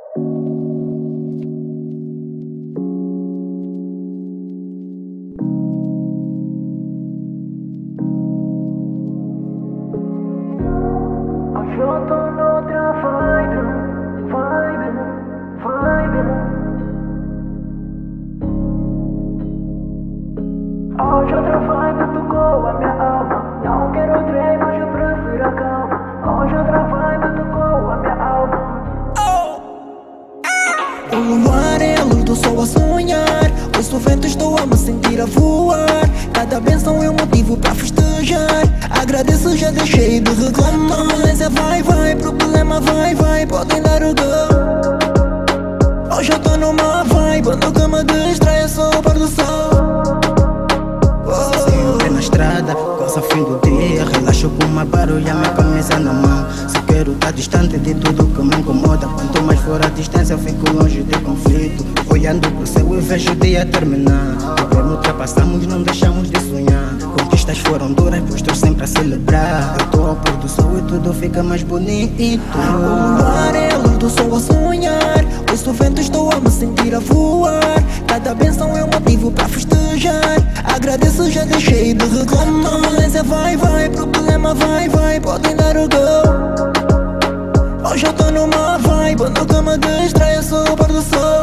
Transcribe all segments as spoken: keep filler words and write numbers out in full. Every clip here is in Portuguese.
Hoje eu tô noutra vibe, vibe, vibe. Hoje outra vibe tocou a minha alma. Não quero treino, hoje eu prefiro a calma. Hoje outra vibe tocou a minha alma. O luar é a luz do sol a sonhar. Ouço o vento, estou a me sentir a voar. Cada benção é um motivo para festejar. Agradeço, já deixei de reclamar. Turbulência vai, vai, problema vai, vai. Podem dar o go. Hoje eu tô numa vibe, no que me distrai é só o pôr do sol. Sempre na estrada, gosto fim do dia. Relaxo com uma barulha, minha camisa na mão. Se quero estar distante de tudo que me incomoda. Quanto mais for a distância, eu fico longe de conflito. Olhando pro céu e vejo o dia terminar. Governo ultrapassamos, não deixamos de sonhar. Conquistas foram duras, pois estou sempre a celebrar. Eu tô ao pôr do sol e tudo fica mais bonito. O luar é a luz do sol a sonhar. Ouço o vento, estou a me sentir a voar. Cada benção é um motivo para festejar. Agradeço, já deixei de reclamar. Turbulência vai, vai, problema vai, vai. Podem dar o go. Hoje eu tô numa vibe, no que me distrai é só o pôr do sol.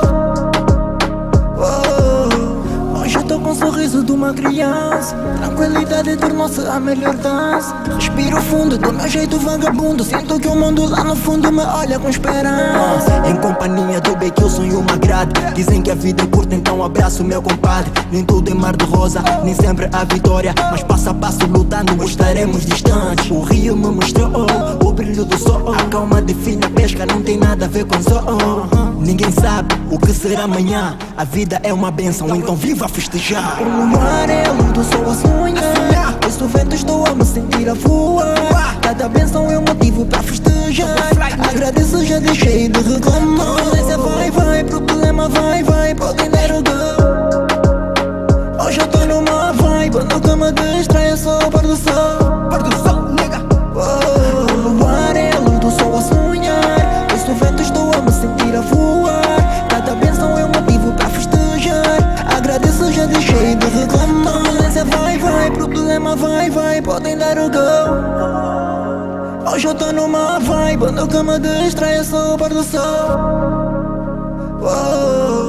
Oh, hoje eu tô com o sorriso de uma criança. Tranquilidade tornou-se a melhor dança. Respiro fundo, do meu jeito vagabundo. Sinto que o mundo lá no fundo me olha com esperança. Em companhia do bem que o sonho me agrade. Dizem que a vida é curta, então abraço meu compadre. Nem tudo é mar de rosa, nem sempre há vitória. Mas passo a passo lutando, estaremos distantes. O rio me mostrou o brilho do sol. A calma define a pesca, não tem nada a ver com sol. Ninguém sabe o que será amanhã. A vida é uma benção, então viva a festejar. O luar é a luz do sol a sonhar. Ouço o vento, estou a me sentir a voar. Cada benção é um motivo para festejar. Agradeço, já deixei de reclamar. Turbulência vai, vai, problema vai, vai. Podem dar o go. Hoje eu tô numa vibe, no que me distrai é só o pôr do sol. Pôr do sol, nega. Oh, o luar é a luz do sol a sonhar. Ouço o vento, estou a me sentir a voar. Cada benção é um motivo para festejar. Agradeço, já deixei de reclamar. Turbulência vai, vai, problema vai, vai. Podem dar o go. Hoje eu tô numa vibe, no que me distrai é só o pôr do sol. Oh.